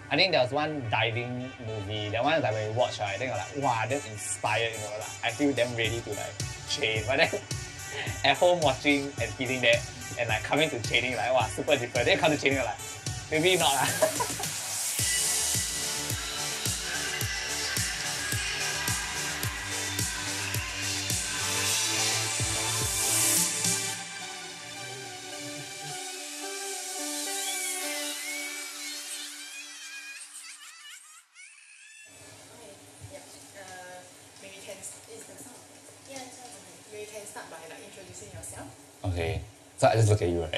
I think there was one diving movie. That one is like when we watch, right, I think I'm like, wow, that's inspired, like I feel damn ready to like train. But then at home watching and feeling that and like coming to training like wow, super different. Then come to training like maybe not lah. Maybe you can start by like introducing yourself. Okay. So I just look at you, right?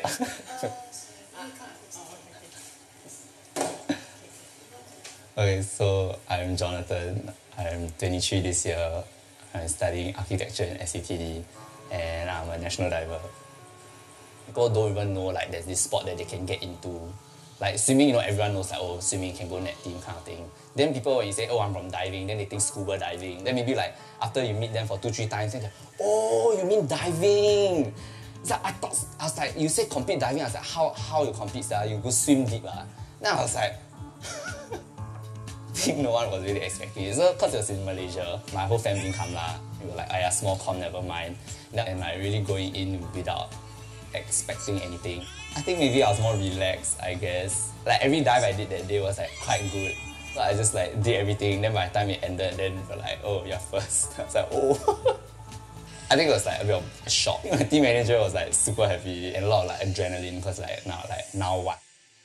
Okay, so I'm Jonathan. I'm 23 this year. I'm studying architecture in SCTD and I'm a national diver. People don't even know like there's this sport that they can get into. Like swimming, everyone knows like, oh, swimming can go net team kind of thing. Then people, when you say, oh, I'm from diving, then they think scuba diving. Then maybe like after you meet them for 2-3 times, then they're like, oh, you mean diving? It's like, I was like, you say compete diving, I was like, how you compete, sir? You go swim deep, ah. Then I was like, I think no one was really expecting it. So, because it was in Malaysia, my whole family didn't come lah. We were like, oh yeah, small com, never mind. And like really going in without expecting anything. I think maybe I was more relaxed, I guess. Like every dive I did that day was like quite good. So I just like did everything, then by the time it ended, then we were like, oh, you're first. I was like, oh. I think it was like a bit of a shock. My team manager was like super happy and a lot of like adrenaline because like now what?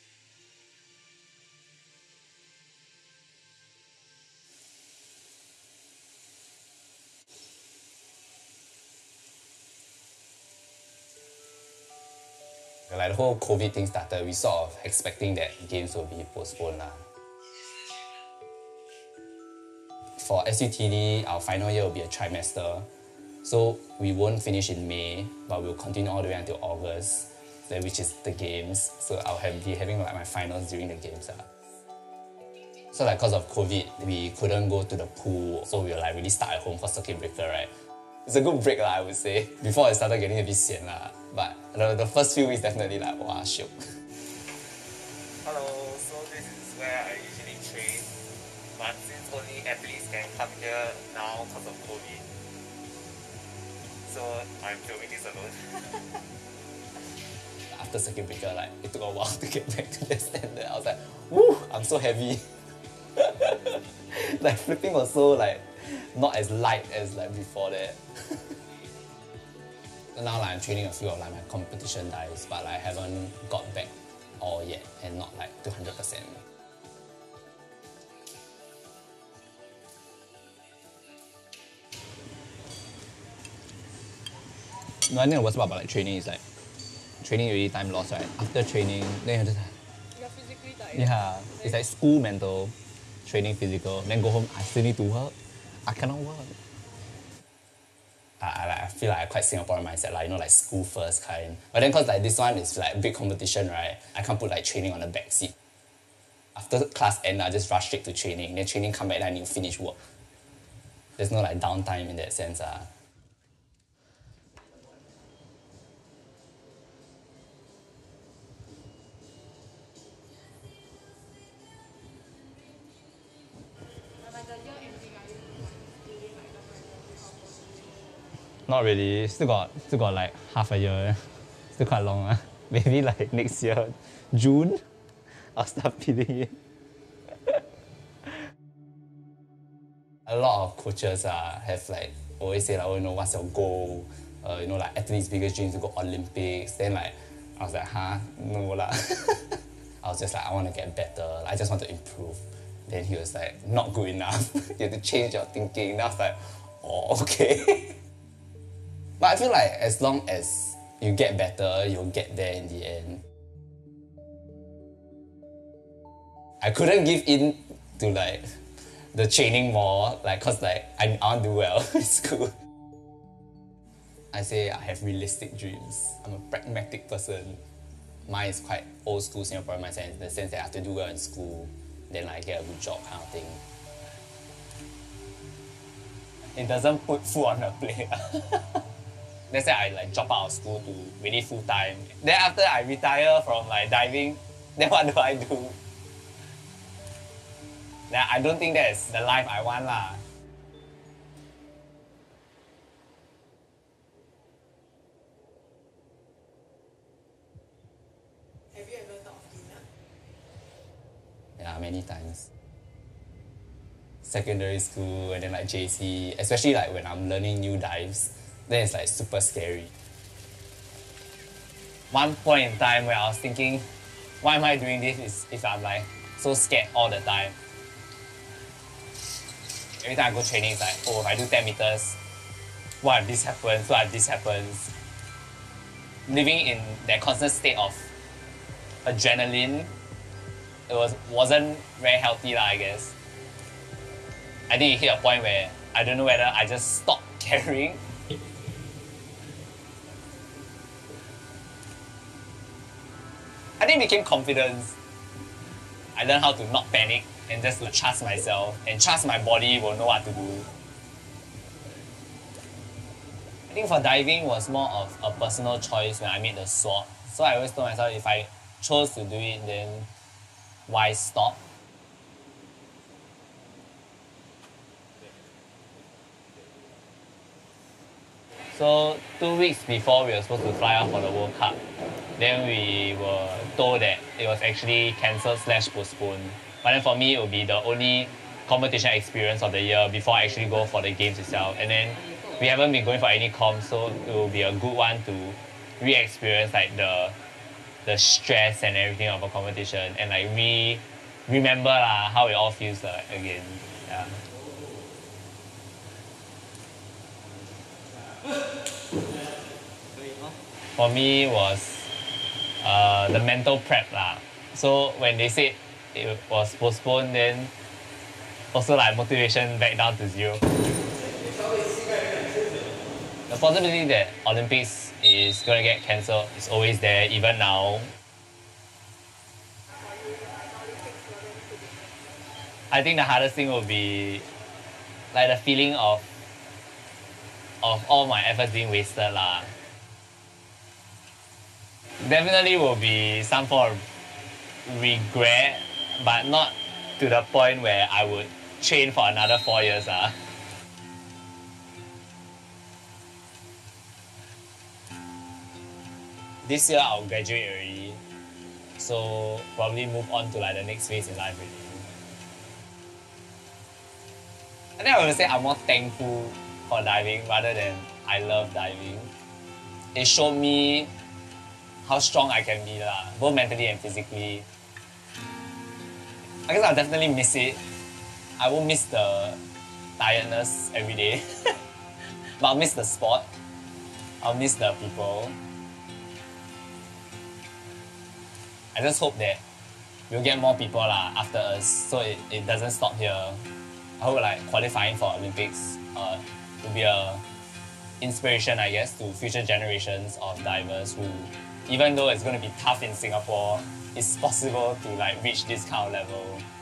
Like the whole COVID thing started, we sort of expecting that games will be postponed lah. For SUTD, our final year will be a trimester. So we won't finish in May, but we'll continue all the way until August, which is the games. So I'll be having like my finals during the games. So like because of COVID, we couldn't go to the pool. So we were like really stuck at home for circuit breaker, right? It's a good break lah, I would say. Before I started getting a bit sian lah. But the first few weeks definitely like, wow, shiok. Hello, so this is where I usually train. But since only athletes can come here now because of COVID, so I'm filming this alone. After circuit breaker, like it took a while to get back to the standard. I was like, woo, I'm so heavy. Like flipping was so like not as light as like before that. Now like I'm training a few of like my competition dives, but I haven't got back all yet and not like 200%. No, I think the worst part about like training is like training already time lost, right? After training, then you're just like, You're physically tired. yeah, it's like school mental, training physical, then go home, I still need to work. I cannot work. I feel like I quite Singaporean mindset, like, like school first kind. But then cause like this one is like big competition, right? I can't put like training on the back seat. After class end, I just rush straight to training. Then training come back, then I need to finish work. There's no like downtime in that sense. Not really. Still got like half a year. Still quite long. Maybe like next year, June, I'll start feeling it. A lot of coaches have like always say like, oh, what's your goal? Like athletes' biggest dreams to go Olympics. Then like I was like, huh? No lah. I was just like, I want to get better. I just want to improve. Then he was like, not good enough. You have to change your thinking. Then I was like, oh, okay. But I feel like as long as you get better, you'll get there in the end. I couldn't give in to like the training more, like cause like I want to do well in school. I say I have realistic dreams. I'm a pragmatic person. Mine is quite old school Singaporean mindset in the sense that I have to do well in school, then like get a good job kind of thing. It doesn't put food on the plate. Let's say I like drop out of school to really full time. Then after I retire from like diving, then what do I do? then I don't think that's the life I want lah. Have you ever thought of giving up? Yeah, many times. Secondary school and then like JC, especially like when I'm learning new dives, then it's like super scary. One point in time where I was thinking, why am I doing this is if I'm like so scared all the time. Every time I go training, it's like, oh, if I do 10 meters, what if this happens, what if this happens? Living in that constant state of adrenaline, wasn't very healthy lah, I guess. I think it hit a point where I don't know whether I just stopped caring. I think it became confidence. I learned how to not panic and just to trust myself and trust my body will know what to do. I think for diving was more of a personal choice when I made the swap. So I always told myself if I chose to do it, then why stop? So 2 weeks before we were supposed to fly out for the World Cup, then we were told that it was actually cancelled / postponed. But then for me, it would be the only competition experience of the year before I actually go for the games itself. And then we haven't been going for any comps, so it will be a good one to re-experience like the stress and everything of a competition and like remember how it all feels like again. Yeah. For me was the mental prep lah. So when they said it was postponed, then also like motivation back down to zero. The possibility that Olympics is going to get cancelled is always there, even now. I think the hardest thing will be like the feeling of all my efforts being wasted lah. Definitely will be some form of regret, but not to the point where I would train for another 4 years. This year I'll graduate already, so probably move on to like the next phase in life already. I think I would say I'm more thankful for diving rather than I love diving. It showed me how strong I can be, both mentally and physically. I guess I'll definitely miss it. I won't miss the tiredness every day, but I'll miss the sport. I'll miss the people. I just hope that we'll get more people after us, so it doesn't stop here. I hope like qualifying for Olympics will be a inspiration, I guess, to future generations of divers who, even though it's going to be tough in Singapore, it's possible to like reach this kind of level.